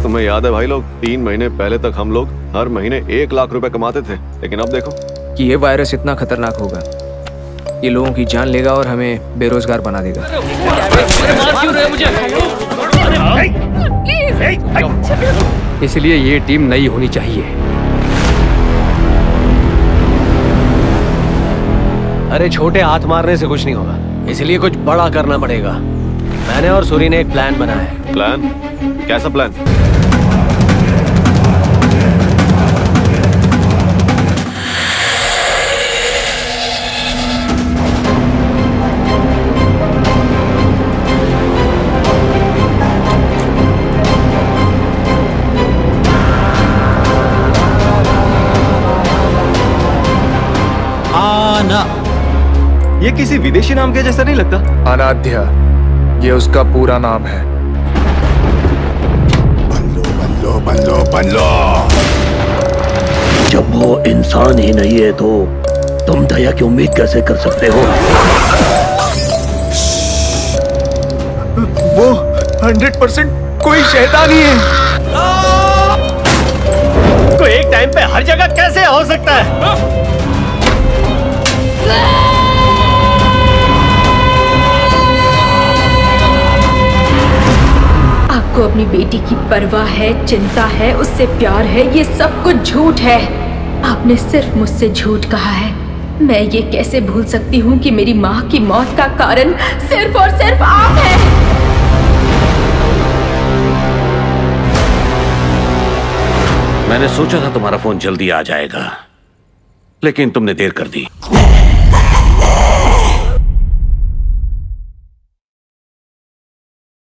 तुम्हें याद है भाई लोग, 3 महीने पहले तक हम लोग हर महीने 1 लाख रुपए कमाते थे, लेकिन अब देखो कि ये वायरस इतना खतरनाक होगा, ये लोगों की जान लेगा और हमें बेरोजगार बना देगा। इसलिए ये टीम नई होनी चाहिए। अरे छोटे हाथ मारने से कुछ नहीं होगा, इसलिए कुछ बड़ा करना पड़ेगा। मैंने और सूरी ने एक प्लान बनाया है। प्लान? कैसा प्लान? आना। ये किसी विदेशी नाम के जैसा नहीं लगता? अनाध्या, ये उसका पूरा नाम है। बल्लो बल्लो बल्लो। जब वो इंसान ही नहीं है तो तुम दया की उम्मीद कैसे कर सकते हो? वो 100% कोई शैतान ही है। कोई एक टाइम पे हर जगह कैसे हो सकता है? आपको अपनी बेटी की परवाह है, चिंता है, उससे प्यार है, ये सब कुछ झूठ है। आपने सिर्फ मुझसे झूठ कहा है। मैं ये कैसे भूल सकती हूँ कि मेरी माँ की मौत का कारण सिर्फ और सिर्फ आप हैं। मैंने सोचा था तुम्हारा फोन जल्दी आ जाएगा, लेकिन तुमने देर कर दी।